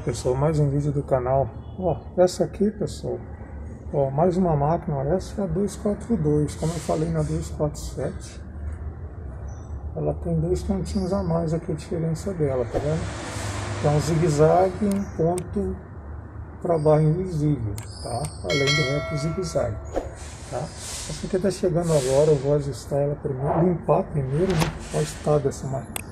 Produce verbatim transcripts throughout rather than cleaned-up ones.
pessoal, mais um vídeo do canal. Ó, essa aqui, pessoal, ó, mais uma máquina. Essa é a dois quatro dois, como eu falei na dois quatro sete. Ela tem dois pontinhos a mais aqui, a diferença dela, tá vendo? É um zigue-zague em ponto para barra invisível, tá? Além do reto zigue-zague, tá? Essa aqui tá chegando agora, eu vou ajustar ela primeiro, limpar primeiro, né? Olha o estado dessa máquina.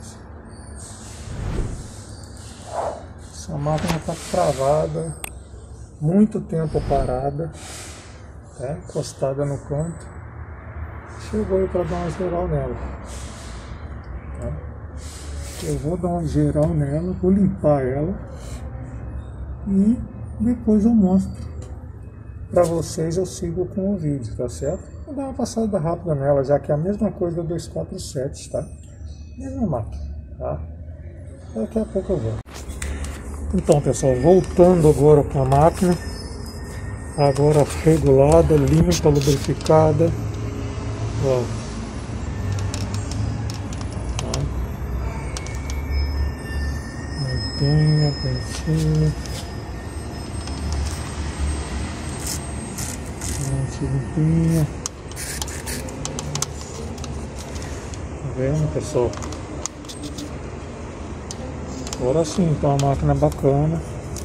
Essa máquina está travada, muito tempo parada, tá? Encostada no canto. Chegou aí para dar uma geral nela. Tá? Eu vou dar uma geral nela, vou limpar ela e depois eu mostro para vocês, eu sigo com o vídeo, tá certo? Vou dar uma passada rápida nela, já que é a mesma coisa da dois quatro sete, tá? Mesma máquina, tá? Daqui a pouco eu vou. Então, pessoal, voltando agora para a máquina, agora regulada, limpa, lubrificada, ó, tá. Limpinha, pentinha, limpinha, tá vendo, pessoal? Agora sim, então a máquina bacana,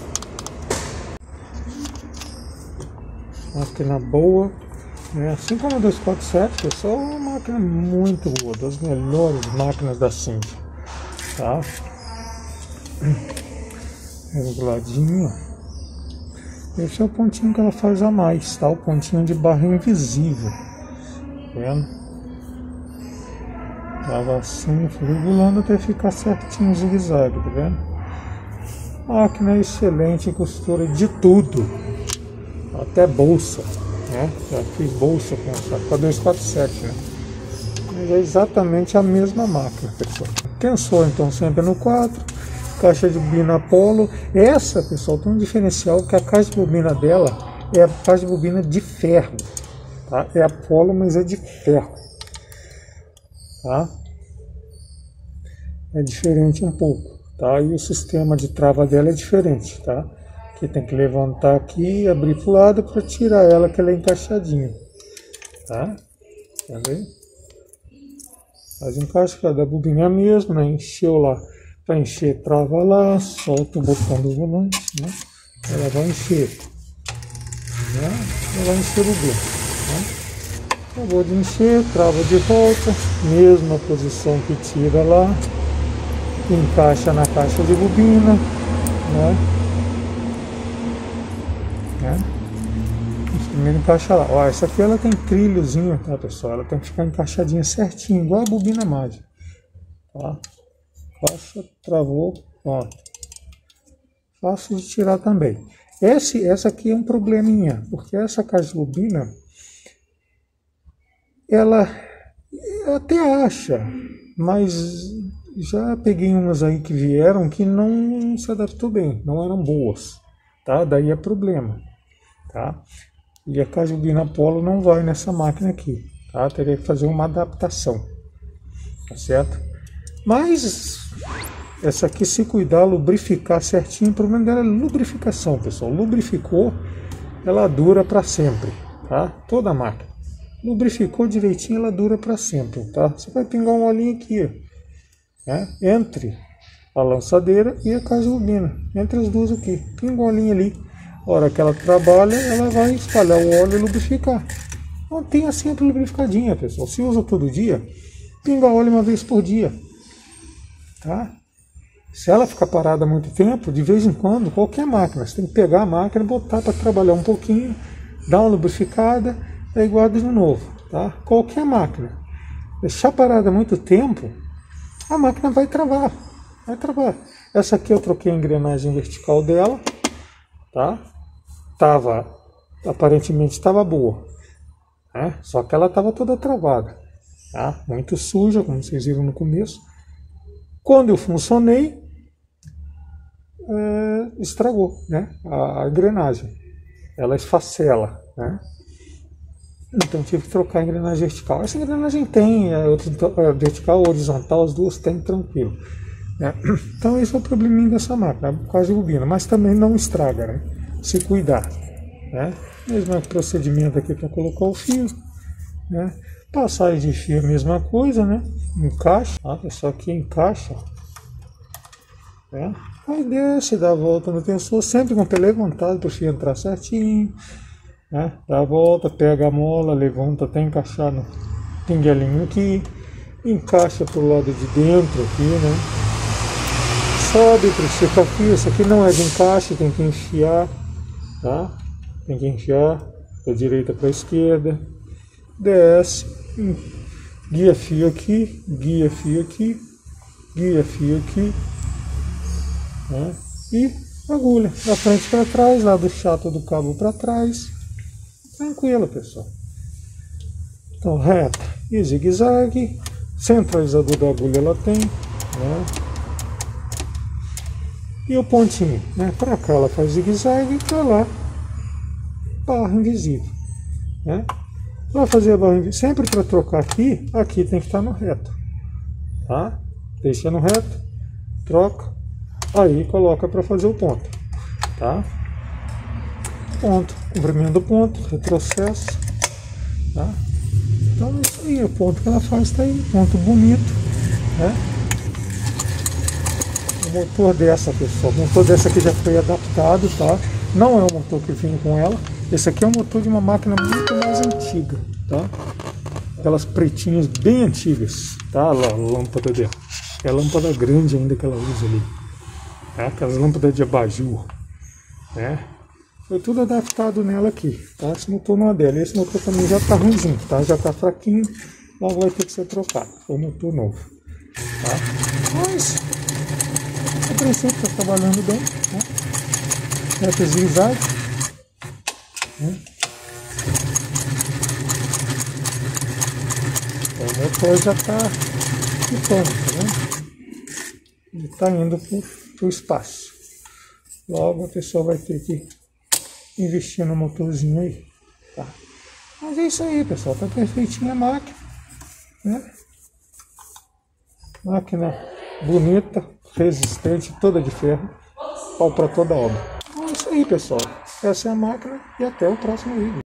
máquina boa, né? Assim como a dois quatro sete, pessoal, é uma máquina muito boa, das melhores máquinas da Cindy, tá? Reguladinho. Esse é o pontinho que ela faz a mais, tá? O pontinho de barra invisível, tá vendo? Tava assim, regulando até ficar certinho o zigue-zague, tá vendo? Máquina excelente, costura de tudo, até bolsa, né? Já fiz bolsa com essa, com a dois quatro sete, né? Mas é exatamente a mesma máquina, pessoal. Tensor, então, sempre no quatro, caixa de bobina Apollo. Essa, pessoal, tem um diferencial que a caixa de bobina dela é a caixa de bobina de ferro, tá? É Apollo, mas é de ferro, tá? É diferente um pouco, tá? E o sistema de trava dela é diferente, tá? Que tem que levantar aqui e abrir pro lado para tirar ela, que ela é encaixadinha, tá? Entendeu? Faz encaixe da bobina mesmo, né? Encheu lá, para encher, trava lá, solta o botão do volante, né? Ela vai encher, né? Ela vai encher o botão, né? Acabou de encher, trava de volta, mesma posição que tira lá, encaixa na caixa de bobina, né? né? Primeiro encaixa lá. Ó, essa aqui ela tem trilhozinho, tá, pessoal? Ela tem que ficar encaixadinha certinho, igual a bobina mágica, tá? Encaixa, travou, pronto. Fácil de tirar também. Esse, essa aqui é um probleminha, porque essa caixa de bobina, ela até acha, mas já peguei umas aí que vieram que não se adaptou bem, não eram boas, tá? Daí é problema, tá? E a caixa de bobina Apollo não vai nessa máquina aqui, tá? Teria que fazer uma adaptação, tá certo? Mas essa aqui, se cuidar, lubrificar certinho, o problema dela é lubrificação, pessoal. Lubrificou, ela dura para sempre, tá? Toda a máquina. Lubrificou direitinho, ela dura para sempre, tá? Você vai pingar um olhinho aqui, ó. Né? Entre a lançadeira e a caixa de bobina, entre as duas aqui, pinga uma linha ali. A hora que ela trabalha, ela vai espalhar o óleo e lubrificar. Mantenha sempre lubrificadinha, pessoal. Se usa todo dia, pinga óleo uma vez por dia, tá? Se ela ficar parada há muito tempo, de vez em quando, qualquer máquina, você tem que pegar a máquina, botar para trabalhar um pouquinho, dar uma lubrificada, aí guarda de novo, tá? Qualquer máquina, deixar parada há muito tempo, a máquina vai travar, vai travar. Essa aqui eu troquei a engrenagem vertical dela, tá? Tava, aparentemente estava boa, né? Só que ela estava toda travada, tá? Muito suja, como vocês viram no começo. Quando eu funcionei, é, estragou, né? A, a engrenagem, ela esfacela, né? Então tive que trocar a engrenagem vertical. Essa engrenagem tem, a outra vertical, horizontal, as duas tem tranquilo. né? Então esse é o probleminha dessa máquina, quase bobina, mas também não estraga, né? Se cuidar, né? Mesmo procedimento aqui para colocar o fio, né? Passagem de fio, a mesma coisa, né? Encaixa, ó, só que encaixa, né? Aí desce, dá a volta no tensor, sempre com o pé levantado para o fio entrar certinho, né? Dá a volta, pega a mola, levanta até encaixar no pinguelinho aqui, encaixa para o lado de dentro aqui, né? Sobe para esticar fio, isso aqui não é de encaixe, tem que enfiar, tá? Tem que enfiar da direita para a esquerda, desce, guia fio aqui, guia fio aqui, guia fio aqui, né? E agulha da frente para trás, lá do chato do cabo para trás, tranquilo, pessoal. Então reta e zigue-zague, centralizador da agulha ela tem, né? E o pontinho, né? Para cá ela faz zigue-zague e para lá barra invisível, né? Para fazer a barra invisível, sempre para trocar aqui, aqui tem que estar no reto, tá? Deixa no reto, troca, aí coloca para fazer o ponto, tá? Ponto, comprimento do ponto, retrocesso, tá? Então isso aí, o ponto que ela faz está aí, ponto bonito, né? O motor dessa, pessoal, o motor dessa aqui já foi adaptado, tá? Não é o motor que vem com ela. Esse aqui é um motor de uma máquina muito mais antiga, tá? Aquelas pretinhas bem antigas, tá? Lá, a lâmpada dela. É a lâmpada grande ainda que ela usa ali. Tá? Aquelas lâmpadas de abajur, né? Foi tudo adaptado nela aqui, tá? Esse motor não é dela. Esse motor também já tá ruimzinho, tá? Já tá fraquinho, logo vai ter que ser trocado. Foi um motor novo, tá? Mas a princípio está trabalhando bem, né? Reta zigue-zague, né? O motor já está ficando, tá vendo? Ele está indo para o espaço. Logo a pessoa vai ter que investir no motorzinho aí, tá? Mas é isso aí, pessoal. Tá perfeitinha a máquina, né? Máquina bonita, resistente, toda de ferro, pau para toda obra. Então é isso aí, pessoal. Essa é a máquina e até o próximo vídeo.